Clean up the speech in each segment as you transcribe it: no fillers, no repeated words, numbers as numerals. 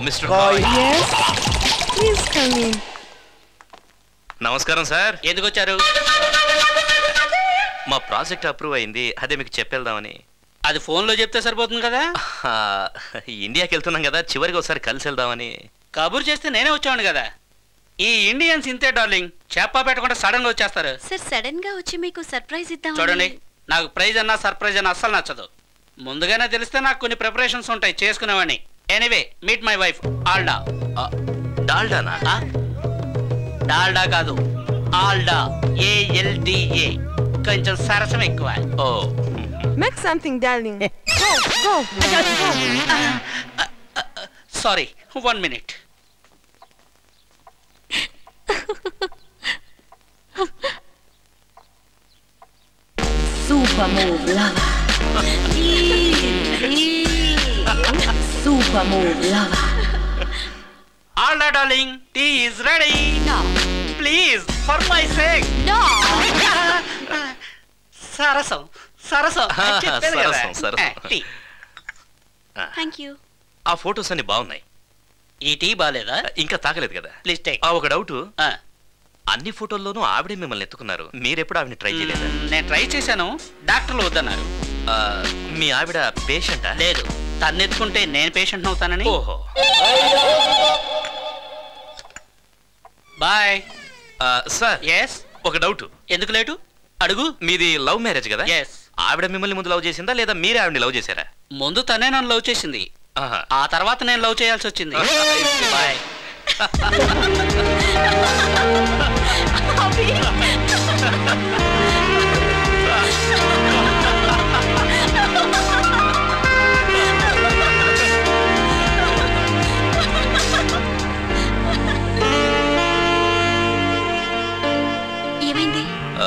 Mister Roy. yes please come in. నమస్కారం sir. ఎందుకు వచ్చారు? మా ప్రాజెక్ట్ అప్రూవ్ అయింది, అదే మీకు చెప్పేద్దామని. అది ఫోన్లో చెప్తే సరిపోతుంది కదా. ఇండియాకి వెళ్తున్నాం కదా, చివరికి ఒకసారి కలిసి వెళ్దామని. కబుర్ చేస్తే నేనే వచ్చాను కదా. ఈ ఇండియన్స్ ఇంతే డార్లింగ్, చెప్పా పెట్టకుండా సడన్ గా వచ్చేస్తారు. సార్ సడన్ గా వచ్చి మీకు సర్ప్రైజ్ ఇద్దాం. చూడండి, నాకు ప్రైజ్ అన్నా సర్ప్రైజ్ అన్నా అస్సలు నచ్చదు. ముందుగానే తెలిస్తే నాకు కొన్ని ప్రిపరేషన్స్ ఉంటాయి, చేసుకునేవాడిని. Anyway meet my wife Alda. డాల్డానా? డాల్డా కాదు, ఆల్డా, ALDA. కొంచెం సరసం ఎక్కువ. ఓ Make something, darling. Go. Sorry, 1 minute. Super move, lover. Super move, lover. Alda darling, tea is ready. No. Please, for my sake. No. సరసం సరసం సరసం. Thank you. ఆ ఫోటోస్ అన్ని బాగున్నాయి. ఈ టీ బాలేదా? ఇంకా తాగలేదు కదా. Please take. ఒక డౌట్, అన్ని ఫోటోల్లోనూ ఆవిడే మిమ్మల్ని ఎత్తుకున్నారు, మీరెప్పుడు ఆవిడని ట్రై చేయలేదా? నేను ట్రై చేశాను, డాక్టర్లు వద్దన్నారు. మీ ఆవిడ పేషెంటా? లేదు, తను ఎత్తుకుంటే నేను పేషెంట్ అవుతానని. ఓహో. Bye sir. ఎస్. ఒక డౌట్. ఎందుకు లేటు? అడుగు. మీది లవ్ మ్యారేజ్ కదా? ఎస్. ఆవిడ మిమ్మల్ని ముందు లవ్ చేసిందా లేదా మీరే ఆవిడని లవ్ చేశారా? ముందు తనే నన్ను లవ్ చేసింది, ఆ తర్వాత నేను లవ్ చేయాల్సి వచ్చింది. బాయ్. ఏమైంది?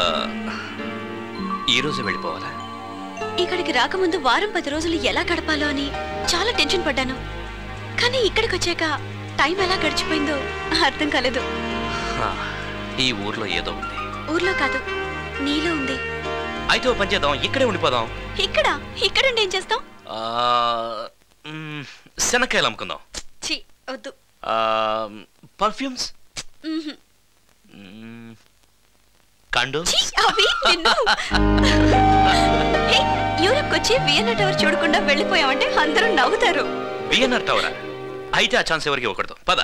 ఈ రోజు వెళ్ళిపోవాలా? ఇక్కడికి రాకముందు వారం 10 రోజులు ఎలా గడపాలో అని చాలా టెన్షన్ పడ్డాను. కానీ ఇక్కడికి వచ్చాక టైం ఎలా గడిచిపోయిందో అర్థం కాలేదు. ఈ ఊర్లో ఏదో ఉంది. ఊర్లో కాదు, నీలో ఉంది. అయితే ఓ పని చేద్దాం, ఇక్కడే ఉండిపోదాం. ఇక్కడుండి ఏం చేస్తాం? శనక్కాయలు అమ్ముకుందాం. ఛీ, వద్దు. Perfumes, condoms. యూరప్ వచ్చి వియన్నా టవర్ చూడకుండా వెళ్ళిపోయామంటే అందరూ నవ్వుతారు. వియన్నా టవరా? అయితే ఆ ఛాన్స్ ఎవరికి ఇవ్వకూడదు. పద.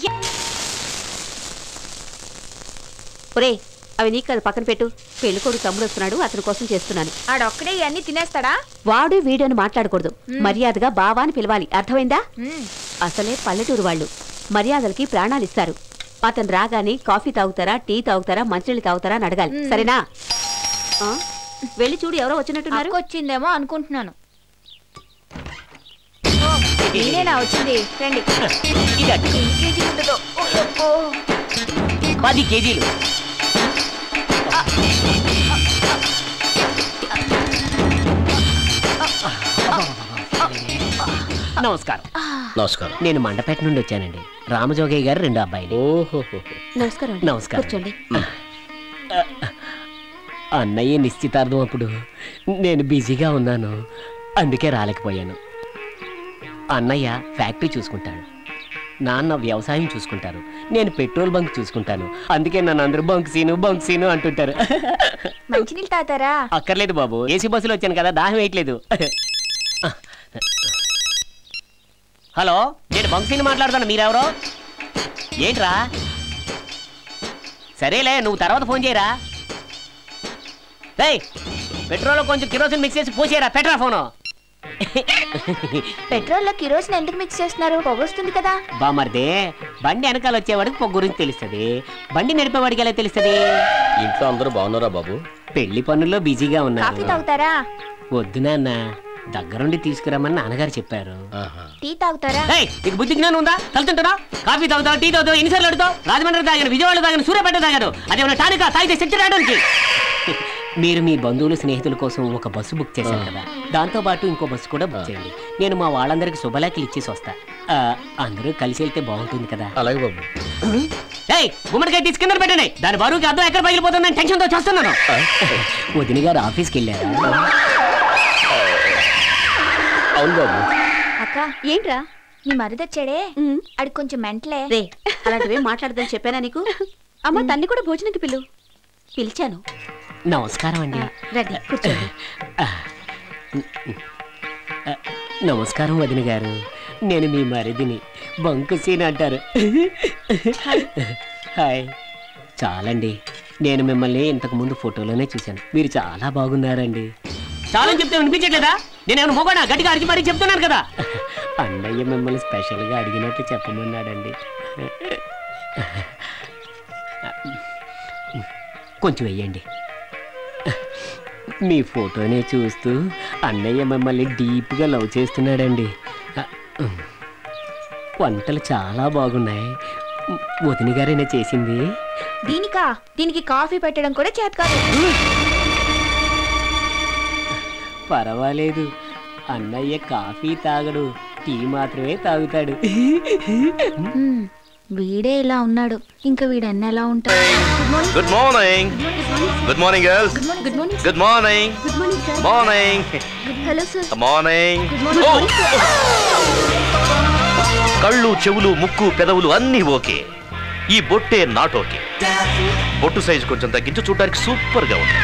ఒరే, అవి నీకు అది పక్కన పెట్టు. పెళ్ళికొడుకు తమ్ముడు వస్తున్నాడు, అతని కోసం చేస్తున్నాను. ఆడొక్కడే ఇవన్నీ తినేస్తాడా? వాడు వీడియోని మాట్లాడకూడదు, మర్యాదగా బావా అని పిలవాలి, అర్థమైందా? అసలే పల్లెటూరు వాళ్ళు మర్యాదలకి ప్రాణాలు ఇస్తారు. అతను రాగానే కాఫీ తాగుతారా, టీ తాగుతారా, మంచినీళ్ళు తాగుతారా అని అడగాలి, సరేనా? వెళ్ళి చూడు, ఎవరో వచ్చినట్టున్నారు. వచ్చిందేమో అనుకుంటున్నాను. నేనేనా వచ్చింది? రండి. 10 కేజీలు. నమస్కారం. నమస్కారం. నేను మండపేట నుండి వచ్చానండి. రామజోగయ్య గారు 2 అబ్బాయిలు. నమస్కారం. నమస్కారం. అన్నయ్య నిశ్చితార్థం అప్పుడు నేను బిజీగా ఉన్నాను, అందుకే రాలేకపోయాను. అన్నయ్య ఫ్యాక్టరీ చూసుకుంటాడు, నాన్న వ్యవసాయం చూసుకుంటారు, నేను పెట్రోల్ బంక్ చూసుకుంటాను. అందుకే నన్ను అందరూ బంక్ సీను అంటుంటారు. మంచినీళ్ళు తాతారా? అక్కర్లేదు బాబు, ఏసీ బస్సులో వచ్చాను కదా, దాహం వేయట్లేదు. హలో, నేను బంక్ సీను మాట్లాడుతాను, మీరెవరో? ఏంట్రా? సరేలే, నువ్వు తర్వాత ఫోన్ చేయరా. పెట్రోల్ కొంచెం కిరోసిన్ మిక్స్ చేసి పోసేయరా, పెట్రా ఫోను. పెట్రోల్లో కిరోసిన్ ఎందుకు మిక్స్ చేస్తున్నారు? పొగొస్తుంది కదా. బామర్దే, బండి వెనకాల వచ్చేవాడికి పొగ గురించి తెలుస్తుంది, బండి నడిపేవాడికి ఎలా తెలుస్తుంది? ఇంట్లో అందరూ బాగున్నారా బాబు? పెళ్లి పనుల్లో బిజీగా ఉన్నారు. కాఫీ తాగుతారా? వద్దు నాన్న, దగ్గరుండి తీసుకురామని నాన్నగారు చెప్పారు. టీ తాగుతారా? నీకు బుద్ధి జ్ఞానం ఉందా? కలుతుంటారా? కాఫీ తాగుతావు, టీ తాగుతావు, ఎన్నిసార్లు అడుగుతావు? రాజమండ్రి తాగాను, విజయవాడ తాగాను, సూర్యాపేట తాగాను, అదేమన్నా టానికా తాగితే శక్తి రావడానికి. మీరు మీ బంధువులు స్నేహితుల కోసం ఒక బస్సు బుక్ చేశారు కదా, దాంతో పాటు ఇంకో బస్సు కూడా బుక్ చేయండి. నేను మా వాళ్ళందరికి శుభలేఖలు ఇచ్చేసి వస్తా. అందరూ కలిసి వెళ్తే బాగుంటుంది కదా. అలాగే బాబు. గుమ్మడికాయ తీసుకున్నారు పెట్టండి, దాని బరువుకి అర్థం ఎక్కడ పగిలిపోతుందని టెన్షన్తో చేస్తున్నాను. వదిన గారు ఆఫీస్కి వెళ్ళారు. అవును బాబు. అక్క, ఏంట్రా? నీ మరిదొచ్చాడే అడి కొంచెం మెంటలే. రే అలాంటివేం మాట్లాడదని చెప్పానా నీకు? అమ్మ తన్ని కూడా భోజనంకి పిలిచాను. నమస్కారం అండి. రండి కూర్చోండి. నమస్కారం వదిన గారు, నేను మీ మరిదిని బంకుసీన్ అంటారు. హాయ్. చాలండి, నేను మిమ్మల్ని ఇంతకు ముందు ఫోటోలోనే చూశాను. మీరు చాలా బాగున్నారండి. చాలని చెప్తే వినిపించట్లేదా? నేనేమైనా మొగనా? గట్టిగా అడిగి మరీ చెప్తున్నాను కదా. అన్నయ్య మిమ్మల్ని స్పెషల్గా అడిగినట్టు చెప్పమన్నాడండి. కొంచెం వెయ్యండి. మీ ఫోటోనే చూస్తూ అన్నయ్య మిమ్మల్ని డీప్గా లవ్ చేస్తున్నాడండి. వంటలు చాలా బాగున్నాయి. వదిన గారైనా చేసింది? దీనికి కాఫీ పెట్టడం కూడా చేత కాదు. పర్వాలేదు, అన్నయ్య కాఫీ తాగడు, టీ మాత్రమే తాగుతాడు. వీడే ఇలా ఉన్నాడు, ఇంకా వీడన్న ఎలా ఉంటాడు? Good morning. Good morning girls. Good morning. Good morning. Morning. Hello sir. Morning. కళ్ళు, చెవులు, ముక్కు, పెదవులు అన్నీ ఓకే. ఈ బొట్టే నాట్ ఓకే. బొట్టు సైజు కొంచెం తగ్గించు, చూడడానికి సూపర్ గా ఉంది.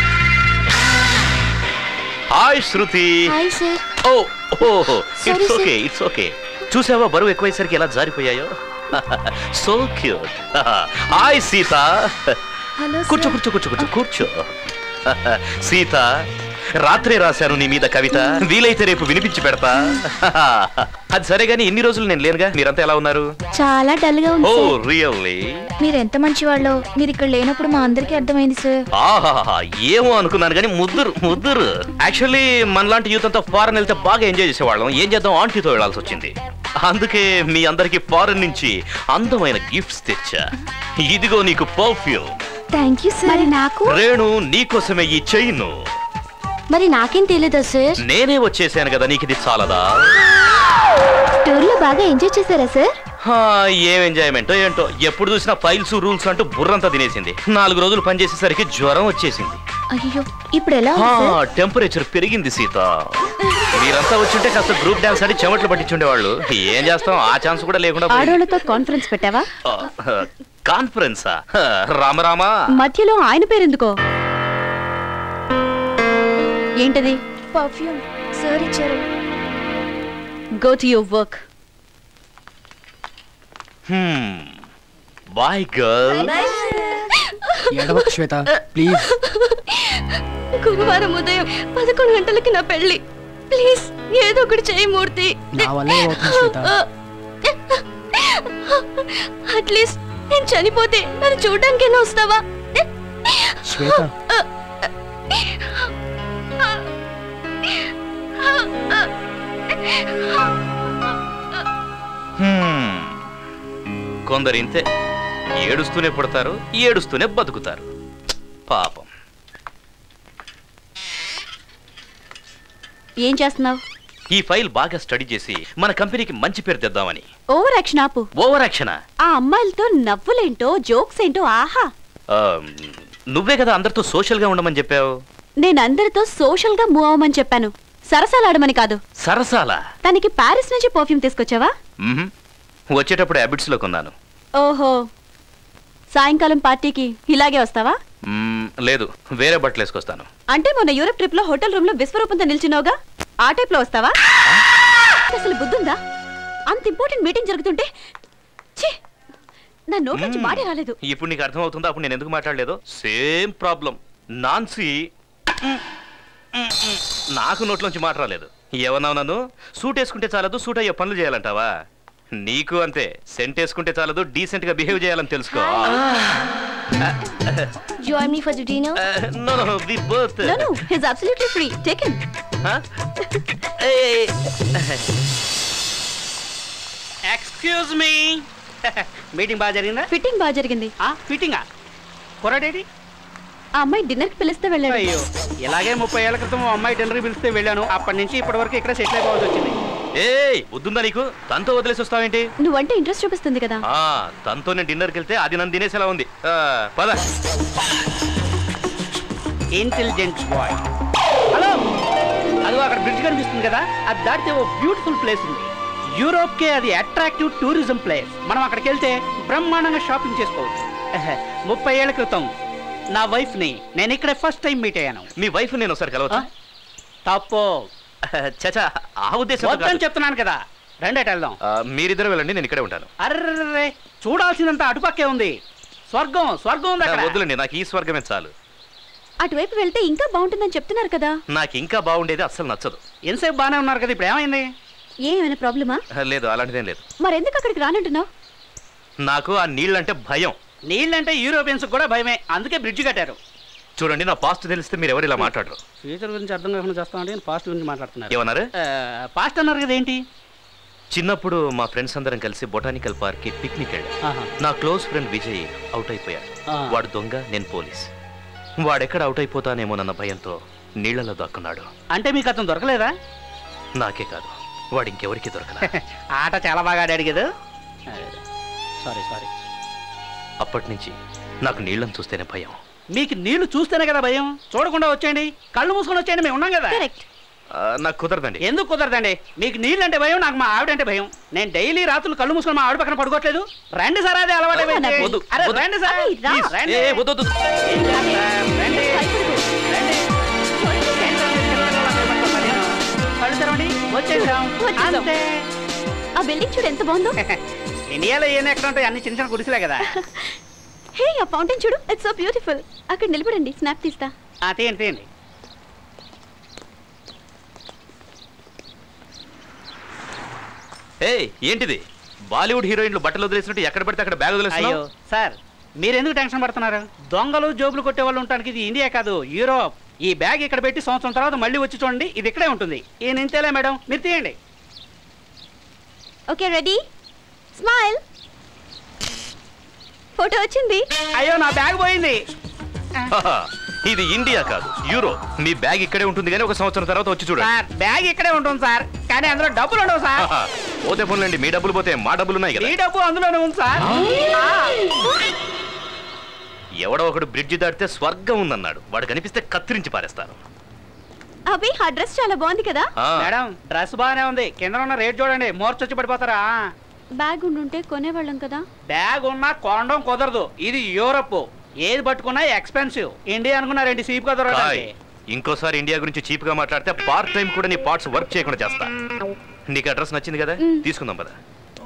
Hi Shruti. Hi sir. It's okay, it's okay. చూసావా బరువు ఎక్కువైసరికి ఎలా జారిపోయాయో? So cute. హాయ్ సీత. కూర్చో కూర్చో కూర్చో కూర్చో కూర్చో. సీత, రాత్రే రాశాను నీ మీద కవిత, వీలైతే రేపు వినిపించి పెడతా. అది సరే గానీ ఇన్ని రోజులు నేను లేనుగా, మీరంతా ఎలా ఉన్నారు? చాలా డల్ గా ఉంది. Oh really? మీరు ఎంత మంచివాళ్ళో, మీరు ఇక్కడ లేనప్పుడు మా అందరికీ అర్థమైంది సార్. ఏమో అనుకున్నాను కానీ ముద్దురు. యాక్చువల్లీ మనలాంటి యూత్ అంతా ఫారెన్ వెళ్తే బాగా ఎంజాయ్ చేసేవాళ్ళం. ఏం చేద్దాం, ఆంటీతో వెళ్లాల్సి వచ్చింది. అందుకే మీ అందరికి ఫారెన్ నుంచి అందమైన గిఫ్ట్స్ తెచ్చా. ఇదిగో నీకు పర్ఫ్యూమ్. Thank you sir. మరి నాకు? రేణు, నీకోసమే ఈ చైన్. మరి నాకేం తెలియదా సార్? నేనే వచ్చేసాను కదా, నీకు ఇది చాలదా? టూర్ లో బాగా ఎంజాయ్ చేశారా సార్? ఏం ఎంజాయ్మెంటో ఏంటో, ఎప్పుడు చూసినా ఫైల్స్ రూల్స్ అంటూ బుర్రంతా తినేసింది. 4 రోజులు పనిచేసేసరికి జ్వరం వచ్చేసింది. అయ్యో, ఇప్పుడు ఎలా? టెంపరేచర్ పెరిగింది సీత. మీరంతా వచ్చుంటే కాస్త గ్రూప్ డాన్స్ ఆడి చెమట్లు పట్టించుండేవాళ్ళు. ఏం చేస్తాం, ఆ ఛాన్స్ కూడా లేకుండా. ఆడోళ్ళతో కాన్ఫరెన్స్ పెట్టావా? కాన్ఫరెన్సా? రామరామా, మధ్యలో ఆయన పేరెందుకో? ఏంటది? పర్ఫ్యూమ్ సార్ ఇచ్చారు. Go to your work. Bye girl. ఏడవకు శ్వేత, ప్లీజ్. గురువారం ఉదయం 11 గంటలకి నా పెళ్లి. ప్లీజ్ ఏదో ఒకటి చేయి మూర్తి. నా వల్ల ఏమవుతుంది శ్వేత? అట్లీస్ట్ నేను చనిపోతే నన్ను చూడడానికైనా వస్తావా? శ్వేత, కొందరు ఇంతే, ఏడుస్తూనే పుడతారు, ఏడుస్తూనే బతుకుతారు. పాపం. ఏం చేస్తున్నావు? ఈ ఫైల్ బాగా స్టడీ చేసి మన కంపెనీకి మంచి పేరు తెద్దామని. ఓవర్ యాక్షన్ ఆపు. ఓవర్ యాక్షనా? ఆ అమ్మాయిలతో నవ్వులేంటో, జోక్స్ ఏంటో. ఆహా, నువ్వే కదా అందరితో సోషల్ గా ఉండమని చెప్పావు. నేను అందరితో సోషల్ గా మూవ్ అవ్వమని చెప్పాను, సరసాలాడమని కాదు. సరసాలా? తనకి ప్యారిస్ నుంచి పర్ఫ్యూమ్ తీసుకొచ్చావా? వచ్చేటప్పుడు హ్యాబిట్స్ లో కొన్నాను. ఓహో, సాయంకాలం పార్టీకి ఇలాగే వస్తావా? లేదు, వేరే బట్టలు వేసుకొస్తాను. అంటే మొన్న యూరప్ ట్రిప్ లో హోటల్ రూమ్ లో విశ్వరూపంతో నిల్చున్నావుగా, ఆ టైప్ లో వస్తావా? అసలు బుద్ధుందా? అంత ఇంపార్టెంట్ మీటింగ్ జరుగుతుంటే నా నోట్ నుంచి మాటే రాలేదు. ఇప్పుడు నీకు అర్థం అవుతుందా అప్పుడు నేను ఎందుకు మాట్లాడలేదు? Same problem. నాన్సీ నాకు నోట్లోంచి మాట రాలేదు. ఏమన్నావు నన్ను? సూట్ వేసుకుంటే చాలదు, సూట్ అయ్యే పనులు చేయాలంటావా? నీకు అంతే, సెంట్ వేసుకుంటే చాలదు, డీసెంట్ గా బిహేవ్ చేయాలని తెలుసుకో. Join me for the dinner? No, we both. No, he's absolutely free. Take him. Excuse me. Meeting బాగా జరిగిందా? ఫిట్టింగ్ బాగా జరిగింది. ఫిట్టింగా? కొరడేడి? ఆ అమ్మాయి డిన్నర్ కి పిలిస్తే వెళ్ళాడు. అయ్యో, ఇలాగే 30 ఏళ్ల క్రితం అమ్మాయి డిన్నర్ పిలిస్తే వెళ్ళాను. అప్పటి నుంచి ఇప్పటి వరకు ఇక్కడ సెటిల్ అయిపోవాల్సి వచ్చింది. వద్దుందా నీకు? తనతో వదిలేసి వస్తావేంటి? నువ్వంటే ఇంట్రెస్ట్ చూపిస్తుంది కదా. తనతో నేను డిన్నర్కి వెళ్తే అది నన్ను తినేసేలా ఉంది. పద. Intelligent boy. హలో, అదిగో అక్కడ బ్రిడ్జ్ కనిపిస్తుంది కదా, అది దాటితే ఓ బ్యూటిఫుల్ ప్లేస్ ఉంది. యూరోప్ కే అది అట్రాక్టివ్ టూరిజం ప్లేస్. మనం అక్కడికి వెళ్తే బ్రహ్మాండంగా షాపింగ్ చేసుకోవచ్చు. 30 ఏళ్ల క్రితం నా వైఫ్ ని నేను ఇక్కడే ఫస్ట్ టైం మీట్ అయ్యాను. మీ వైఫ్ నేను ఒకసారి కలవచ్చా? తప్పు. చచా, ఆ ఉద్దేశం వద్దని చెప్తున్నాను కదా. రెండేట వెళ్దాం. మీరిద్దరు వెళ్ళండి, నేను ఇక్కడే ఉంటాను. అర్రే, చూడాల్సిందంతా అటుపక్కే ఉంది. స్వర్గం స్వర్గం ఉంది అక్కడ. వద్దులండి, నాకు ఈ స్వర్గమే చాలు. అటువైపు వెళ్తే ఇంకా బాగుంటుందని చెప్తున్నారు కదా. నాకు ఇంకా బాగుండేది అస్సలు నచ్చదు. ఎంతసేపు బాగానే ఉన్నారు కదా, ఇప్పుడు ఏమైంది? ఏమైనా ప్రాబ్లమా? లేదు, అలాంటిదేం లేదు. మరెందుకు అక్కడికి రానంటున్నావు? నాకు ఆ నీళ్ళంటే భయం. నీళ్ళంటే యూరోపియన్స్ కూడా భయమే, అందుకే బ్రిడ్జ్ కట్టారు. చూడండి, నా పాస్ట్ తెలిస్తే మీరు ఎవరు ఇలా మాట్లాడరు. ఫ్యూచర్ గురించి అర్థం కాకుండా చేస్తామంటే పాస్ట్ గురించి మాట్లాడుతున్నారు. ఏమన్నారు? పాస్ట్ అన్నారు కదా, ఏంటి? చిన్నప్పుడు మా ఫ్రెండ్స్ అందరం కలిసి బొటానికల్ పార్క్ కి పిక్నిక్ వెళ్ళాం. నా క్లోజ్ ఫ్రెండ్ విజయ్ అవుట్ అయిపోయాడు. వాడు దొంగ, నేను పోలీస్. వాడెక్కడ అవుట్ అయిపోతానేమోనన్న భయంతో నీళ్లలో దాక్కున్నాడు. అంటే మీకు అతను దొరకలేదా? నాకే కాదు, వాడు ఇంకెవరికి దొరకలా. ఆట చాలా బాగా ఆడాడు కదా. సారీ. అప్పటి నుంచి నాకు నీళ్ళని చూస్తేనే భయం. మీకు నీళ్లు చూస్తేనే కదా భయం. చూడకుండా వచ్చేయండి, కళ్ళు మూసుకొని వచ్చేయండి, మేము ఉన్నాం కదా. నాకు కుదరదండి. ఎందుకు కుదరదండి? మీకు నీళ్ళు అంటే భయం, నాకు మా ఆవిడ అంటే భయం. నేను డైలీ రాత్రులు కళ్ళు మూసుకొని మా ఆవిడ పక్కన పడుకోవట్లేదు. రండి సార్, అదే అలవాటు. రండి సార్. కళ్ళు తెరవండి, వచ్చేసాం. ఆ బిల్డింగ్ చూడు ఎంత బాగుందో. ఇండియాలో ఏం ఎక్కడ ఉంటాయి, అన్ని చిన్న చిన్న గుడిసెలే కదా. హే, ఆ ఫౌంటైన్ చూడు, ఇట్స్ సో బ్యూటిఫుల్. అక్కడ నిలబడండి, స్నాప్ తీస్తా. తీయండి. ఏంటిది? బాలీవుడ్ హీరోయిన్లు బట్టలు వదిలేసినట్టు ఎక్కడ పడితే అక్కడ బ్యాగ్ వదిలేస్తున్నావు? అయ్యో సార్, మీరు ఎందుకు టెన్షన్ పడుతున్నారు? దొంగలు జోబులు కొట్టే వాళ్ళు ఉండడానికి ఇది ఇండియా కాదు, యూరోప్. ఈ బ్యాగ్ ఇక్కడ పెట్టి సంవత్సరం తర్వాత మళ్ళీ వచ్చి చూడండి, ఇది ఇక్కడే ఉంటుంది. ఈ నింతేలే మేడం, మీరు తీయండి. Okay, ready, smile. ఫోటో వచ్చింది. అయ్యో, నా బ్యాగ్ పోయింది. ఇది ఇండియా కాదు, యూరోప్. మీ బ్యాగ్ ఇక్కడే ఉంటుంది కానీ ఒక సంవత్సరం తర్వాత వచ్చి చూడండి. సార్, బ్యాగ్ ఇక్కడే ఉంటుంది సార్, కానీ అందులో డబ్బులు ఉండవు సార్. పోతే పోన్లేండి, మీ డబ్బులు పోతే మా డబ్బులు ఉన్నాయి కదా. ఈ డబ్బు అందులోనే ఉంది సార్. ఎవడో ఒకడు బ్రిడ్జి దాటితే స్వర్గం ఉందన్నాడు. వాడు కనిపిస్తే కత్తిరించి పారేస్తారు. అభి, ఆ డ్రెస్ చాలా బాగుంది కదా. మేడం, డ్రెస్ బాగానే ఉంది, కింద ఉన్న రేట్ చూడండి, మోర్చొచ్చి పడిపోతారా. బ్యాగ్ ఉండుంటే కొనేవాళ్ళం కదా. బ్యాగ్ ఉన్నా కొనడం కుదరదు, ఇది యూరప్. ఏది పట్టుకున్నా ఎక్స్పెన్సివ్. ఇండియా అనుకున్నారేంటి చీప్ గా దొరకడానికి? ఇంకోసారి ఇండియా గురించి చీప్ గా మాట్లాడితే పార్ట్ టైం కూడా నీ పార్ట్స్ వర్క్ చేయకుండా చేస్తా. నీకు అడ్రస్ నచ్చింది కదా, తీసుకుందాం పద.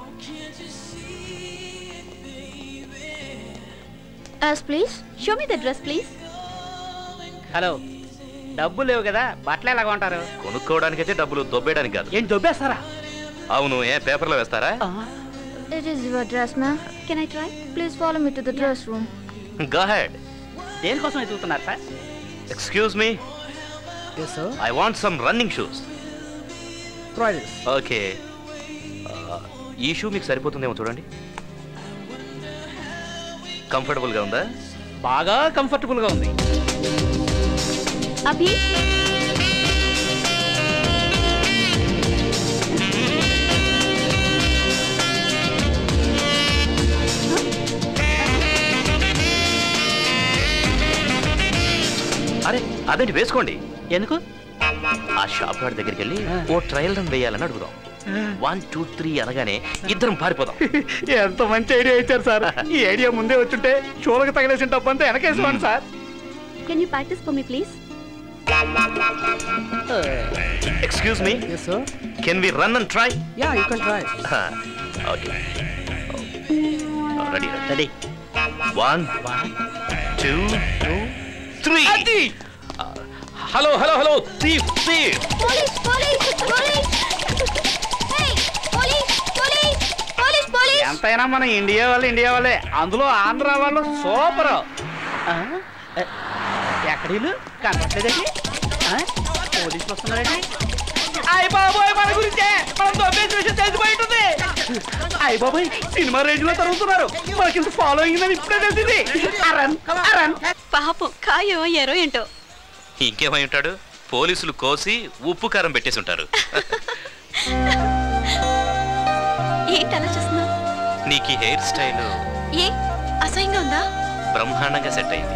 Please show me the dress please. Hello, డబ్బులు లేవు కదా, బట్టలు ఎలాగ ఉంటారు? కొనుక్కోవడానికైతే డబ్బులు, దొబ్బేయడానికి కాదు. ఏం దొబ్బేస్తారా? అవును, పేపర్లో వేస్తారా? It is your dress, ma'am. Can I try? Please follow me to the dress room. Go ahead. దేనికోసం ఎదుగుతున్నారు sir? Excuse me. Yes, sir. I want some running shoes. Try this. Okay. ఈ షూ మీకు సరిపోతుందేమో చూడండి. Comfortable గా ఉందా? బాగా comfortable గా ఉంది. అభి, అరే అదేంటి, వేసుకోండి. ఎందుకు? ఆ షాప్ వాడి దగ్గరికి వెళ్ళి ఓ ట్రయల్ రన్ వేయాలని అడుగుదాం. 1 2 3 అనగానే ఇద్దరం పారిపోదాం. ఎంత మంచి ఐడియా ఇచ్చారు సార్. ఈ ఐడియా ముందే వచ్చుంటే షోలకు తగిలేసిన డబ్బంతా వెనకేసుకోండి sir. Can you practice for me please? Excuse me. Yes, sir. Can we run and try? Yeah, you can try. Okay. Ready. Ready. 1 2 3. Hello. Thief. Police police police. Hey, police police police police. ఎంతైనా మన India వాళ్ళే, అందులో ఆంధ్ర వాళ్ళు super. ఎక్కడీలు కనపట్లేదండి? పోలీసులు వస్తున్నారండి. అయ్య బాబోయ్, మన గురించే, మనం దొబ్బేసిన విషయం తెలిసిపోయి ఉంటుంది. అయ్య బాబోయ్, సినిమా రేంజ్ లో తరుగుతున్నారు. మనకింత ఫాలోయింగ్ అని ఇప్పుడే తెలిసింది. పాపం కాయో ఎరో ఏంటో. ఇంకేమై ఉంటాడు? పోలీసులు కోసి ఉప్పు కారం పెట్టేసి ఉంటారు. ఏంటి అలా చూస్తున్నావు? నీకు హెయిర్ స్టైల్ ఏ అసహ్యంగా ఉందా? బ్రహ్మాండంగా సెట్ అయింది.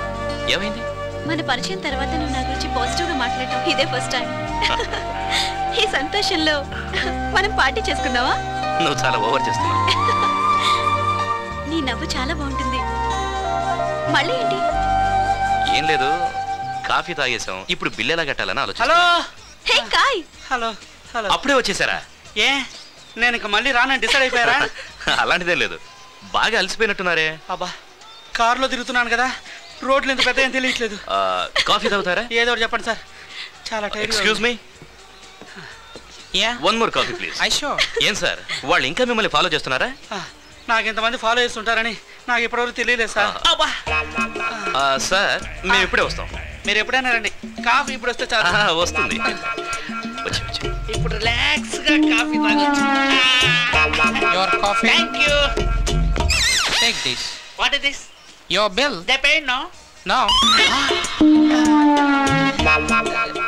ఏమైంది? మన పరిచయం తర్వాత నువ్వు నా గురించి పాజిటివ్ గా మాట్లాడటం ఇదే ఫస్ట్ టైం. ఈ సంతోషంలో మనం పార్టీ చేసుకుందామా? నువ్వు చాలా ఓవర్ చేస్తున్నావు. నీ నవ్వు చాలా బాగుంటుంది. మళ్ళీ ఏంటి? ఏం లేదు, కాఫీ తాగేసాం, ఇప్పుడు బిల్ ఎలా కట్టాలని ఆలోచన. హలో హే కాయ్. Hello hello. అప్పుడే వచ్చేసారా? ఏ నేను ఇక మళ్ళీ రానని డిసైడ్ అయిపోయారా? అలాంటిదే లేదు, బాగా అలసిపోయినట్టున్నారే. అబ్బా కారులో తిరుగుతున్నాను కదా, రోడ్లు ఎంత పెద్ద ఏం తెలియట్లేదు. కాఫీ తాగుతారా? ఏదో ఒకటి చెప్పండి సార్, చాలా tire. Excuse me, one more coffee please. ఏం సార్, వాళ్ళు ఇంకా మిమ్మల్ని ఫాలో చేస్తున్నారా? నాకు ఇంతమంది ఫాలో చేస్తుంటారని నాకు ఇప్పటివరకు తెలియలేదు సార్. సార్ మేము ఇప్పుడే వస్తాం. మీరు ఎప్పుడైనా రండి, కాఫీ ఇప్పుడు వస్తే చాలా వస్తుంది. వచ్చి వచ్చి ఇప్పుడు రిలాక్స్ గా కాఫీ తాగొచ్చు. Your coffee. Thank you. Take this. What is this? Your bill. They paid, no? No.